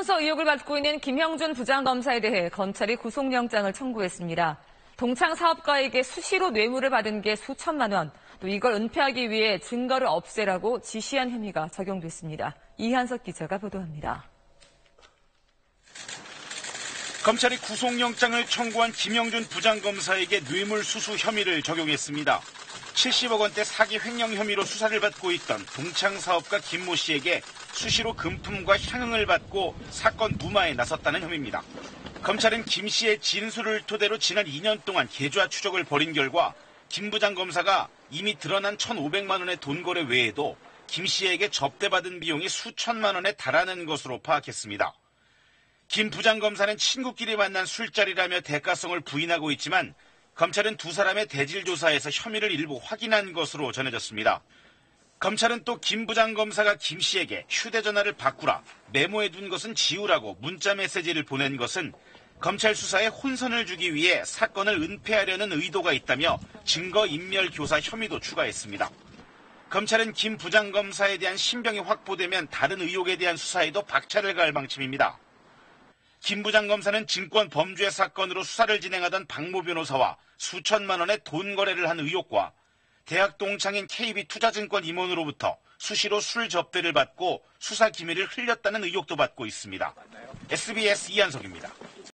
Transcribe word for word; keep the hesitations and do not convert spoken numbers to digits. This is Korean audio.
성범죄 의혹을 받고 있는 김형준 부장검사에 대해 검찰이 구속영장을 청구했습니다. 동창 사업가에게 수시로 뇌물을 받은 게 수천만 원, 또 이걸 은폐하기 위해 증거를 없애라고 지시한 혐의가 적용됐습니다. 이한석 기자가 보도합니다. 검찰이 구속영장을 청구한 김형준 부장검사에게 뇌물 수수 혐의를 적용했습니다. 칠십억 원대 사기 횡령 혐의로 수사를 받고 있던 동창 사업가 김모 씨에게 수시로 금품과 향응을 받고 사건 무마에 나섰다는 혐의입니다. 검찰은 김 씨의 진술을 토대로 지난 이 년 동안 계좌 추적을 벌인 결과 김 부장검사가 이미 드러난 천오백만 원의 돈거래 외에도 김 씨에게 접대받은 비용이 수천만 원에 달하는 것으로 파악했습니다. 김 부장검사는 친구끼리 만난 술자리라며 대가성을 부인하고 있지만 검찰은 두 사람의 대질 조사에서 혐의를 일부 확인한 것으로 전해졌습니다. 검찰은 또 김 부장검사가 김 씨에게 휴대전화를 바꾸라, 메모해둔 것은 지우라고 문자 메시지를 보낸 것은 검찰 수사에 혼선을 주기 위해 사건을 은폐하려는 의도가 있다며 증거인멸교사 혐의도 추가했습니다. 검찰은 김 부장검사에 대한 신병이 확보되면 다른 의혹에 대한 수사에도 박차를 가할 방침입니다. 김 부장검사는 증권 범죄 사건으로 수사를 진행하던 박모 변호사와 수천만 원의 돈 거래를 한 의혹과 대학 동창인 케이비투자증권 임원으로부터 수시로 술 접대를 받고 수사 기밀을 흘렸다는 의혹도 받고 있습니다. 에스비에스 이한석입니다.